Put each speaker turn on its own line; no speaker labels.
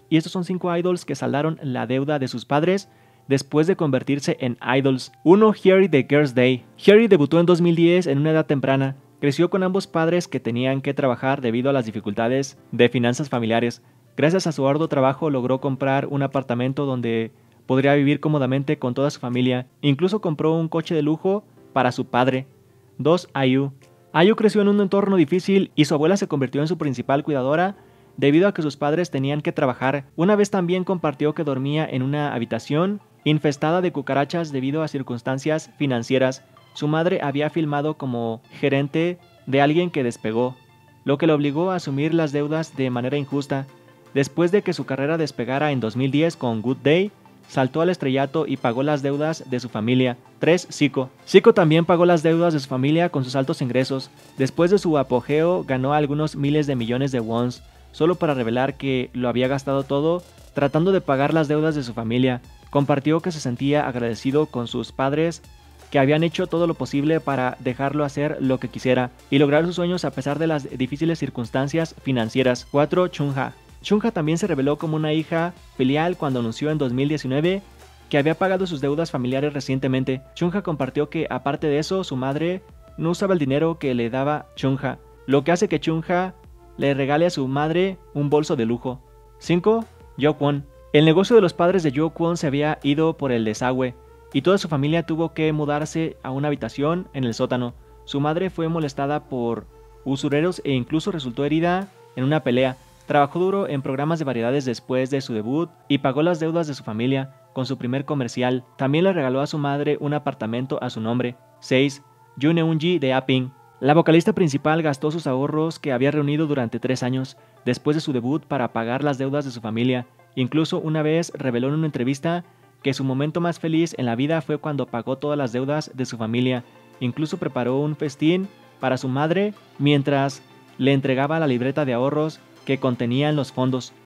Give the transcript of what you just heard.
y estos son 5 idols que saldaron la deuda de sus padres después de convertirse en idols. 1. Harry de Girls' Day. Harry debutó en 2010 en una edad temprana. Creció con ambos padres que tenían que trabajar debido a las dificultades de finanzas familiares. Gracias a su arduo trabajo logró comprar un apartamento donde podría vivir cómodamente con toda su familia. Incluso compró un coche de lujo para su padre. 2. IU. IU creció en un entorno difícil y su abuela se convirtió en su principal cuidadora debido a que sus padres tenían que trabajar. Una vez también compartió que dormía en una habitación infestada de cucarachas debido a circunstancias financieras. Su madre había filmado como gerente de alguien que despegó, lo que le obligó a asumir las deudas de manera injusta. Después de que su carrera despegara en 2010 con Good Day, saltó al estrellato y pagó las deudas de su familia. 3. Zico. Zico también pagó las deudas de su familia con sus altos ingresos. Después de su apogeo, ganó algunos miles de millones de wons, solo para revelar que lo había gastado todo tratando de pagar las deudas de su familia. Compartió que se sentía agradecido con sus padres, que habían hecho todo lo posible para dejarlo hacer lo que quisiera y lograr sus sueños a pesar de las difíciles circunstancias financieras. 4. Chungha. Chungha también se reveló como una hija filial cuando anunció en 2019 que había pagado sus deudas familiares recientemente. Chungha compartió que, aparte de eso, su madre no usaba el dinero que le daba Chungha, lo que hace que Chungha le regale a su madre un bolso de lujo. 5. Yokwon. El negocio de los padres de Yokwon se había ido por el desagüe y toda su familia tuvo que mudarse a una habitación en el sótano. Su madre fue molestada por usureros e incluso resultó herida en una pelea. Trabajó duro en programas de variedades después de su debut y pagó las deudas de su familia con su primer comercial. También le regaló a su madre un apartamento a su nombre. 6. Yoon Eun-ji de A-Pink. La vocalista principal gastó sus ahorros que había reunido durante 3 años después de su debut para pagar las deudas de su familia. Incluso una vez reveló en una entrevista que su momento más feliz en la vida fue cuando pagó todas las deudas de su familia. Incluso preparó un festín para su madre mientras le entregaba la libreta de ahorros que contenían los fondos.